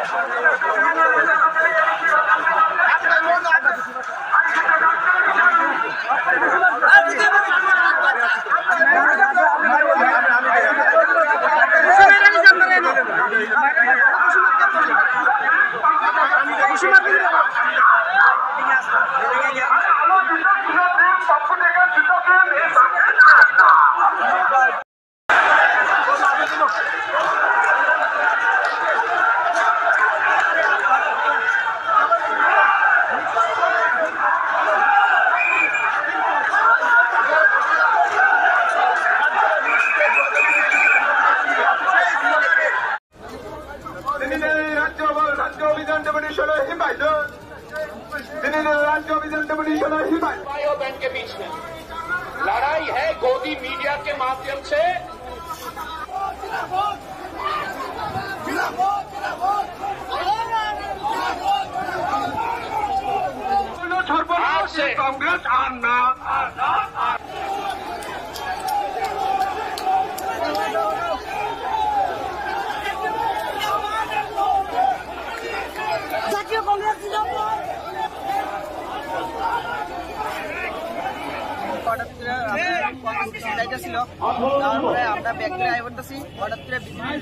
Bank के बीच में लड़ाई है गोदी मीडिया के माध्यम से। कांग्रेस आना জাতীয় কংগ্রেস ছিল তারপরে আমরা ব্যাগের আয় করতেছি হঠাৎ করে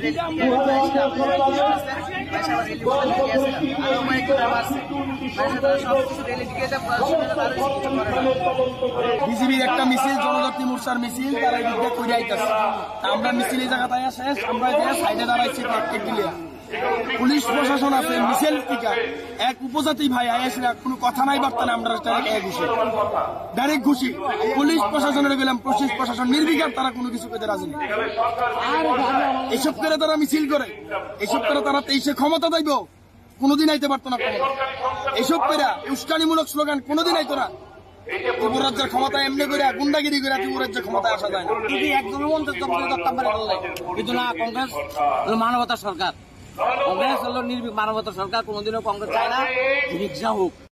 বিজেপির একটা মিছিল জনজাতি মোর্চার মিছিল তারা এদিকে করে আইতেছে। আমরা মিছিল এই জায়গাটায় শেষ, আমরা সাইডে দাঁড়াইছি পুলিশ প্রশাসন আছে মিছিল টিকা এক উপজাতি ভাই আইসিরা কোনো কথা নাই বার্তা না, আমরা ঘুষি ডাইরেক্ট ঘুষি পুলিশ প্রশাসনের গেলাম। পুলিশ প্রশাসন নির্বিকার, তারা কোনো কিছু পেতে রাজি নেই। এসব করে তারা মিছিল করে, এসব করে তারা 23 ক্ষমতা দেব কোনোদিন আইতে পারতো না। এসব করে উস্কানিমূলক স্লোগান কোনোদিন আইতো না। ত্রিপুর রাজ্যের ক্ষমতা এমনি করে গুন্ডাগিরি করে ত্রিপুর রাজ্যের ক্ষমতায় আসা যায় না। কিন্তু না, কংগ্রেস মানবতার সরকার, কংগ্রেস হলো নির্ভীক মানবতার সরকার। কোনোদিনও কংগ্রেস চায় না রিক্সা হোক।